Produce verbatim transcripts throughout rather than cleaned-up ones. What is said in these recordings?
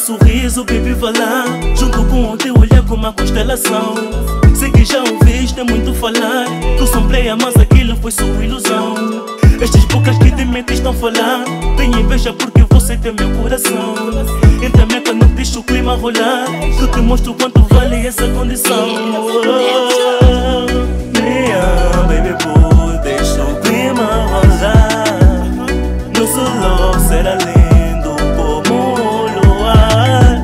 sorriso, baby, vai lá. Junto com o teu olhar como uma constelação. Sei que já ouviste muito falar que o sombreia, mas aquilo foi sua ilusão. Estas bocas que de mente estão a falar, tenho inveja porque você tem meu coração. Entra meca, não deixa o clima rolar, que eu te mostro quanto vale essa condição. Minha baby, boy, deixa o clima rolar. Nosso love será lindo como o luar.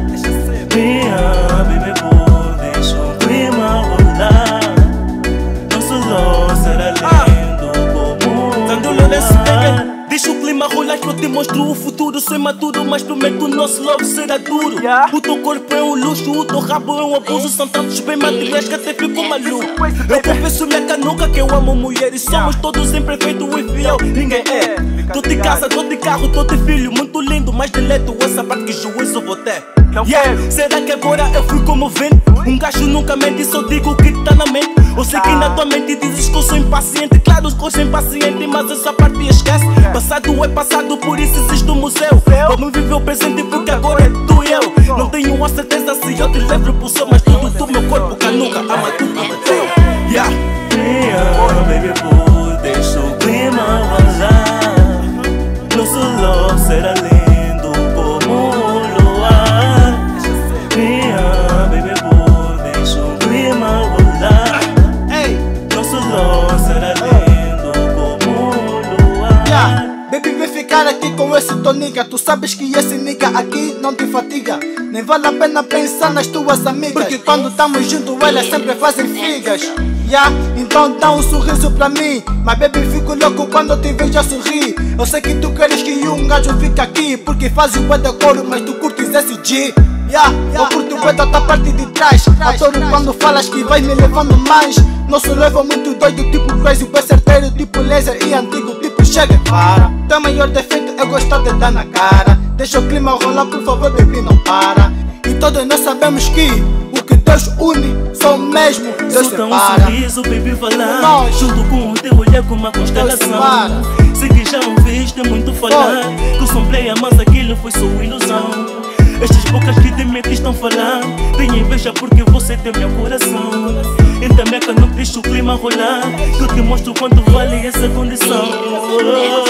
Minha baby, boy, deixa o clima rolar. Nosso love será lindo como o luar. Deixa o clima rolar que eu te mostro o futuro. Sou imaturo, mas prometo o nosso love será duro. Yeah. O teu corpo é um luxo, o teu rabo é um abuso. São tantos bem materiais que até fico maluco. Eu confesso minha canuca que eu amo mulheres. Somos todos imperfeitos e fiel, ninguém é. Tô de casa, tô de carro, tô de filho. Muito lindo, mas deleto essa parte que juízo vou ter. Yeah. Será que agora eu fui como vento? Um gajo nunca mente, só digo o que tá na mente. Eu sei que na tua mente dizes que eu sou impaciente. Claro que eu sou impaciente, mas essa parte esquece. Passado é passado, por isso existe o museu. Vamos viver o presente porque agora é tu e eu. Não tenho a certeza se eu te levo pro céu, mas tudo do meu corpo que nunca ama tu ama teu. Yeah. Yeah, baby, boy, deixa o clima vazar. Nosso love será lindo como o luar. Yeah, baby, boy, deixa o clima rolar. Nosso love será lindo como o luar. Yeah. Baby, vem ficar aqui com esse tonica. Tu sabes que esse nigga aqui não te fatiga. Nem vale a pena pensar nas tuas amigas, porque quando estamos juntos elas sempre fazem figas. Yeah, então dá um sorriso pra mim. Mas baby, fico louco quando eu te vejo a sorrir. Eu sei que tu queres que um gajo fique aqui, porque faz o bué de coro, mas tu curtes esse G. Yeah, eu curto o bué da tua parte de trás. Adoro quando falas que vais me levando mais. Nosso levo é muito doido, tipo crazy, bué certeiro, tipo laser e antigo, tipo chega e para. Teu maior defeito é gostar de dar na cara. Deixa o clima rolar, por favor, baby, não para. E todos nós sabemos que o que Deus une só mesmo Deus separa. separa. Um sorriso, baby, vai lá. Junto com o teu olhar como uma constelação. Sei que já ouviste muito falar que o sombreia, mas aquilo foi sua ilusão. Estas bocas que de mente estão a falar, tenho inveja porque você tem meu coração. Entra meca, não deixa o clima rolar, que eu te mostro quanto vale essa condição.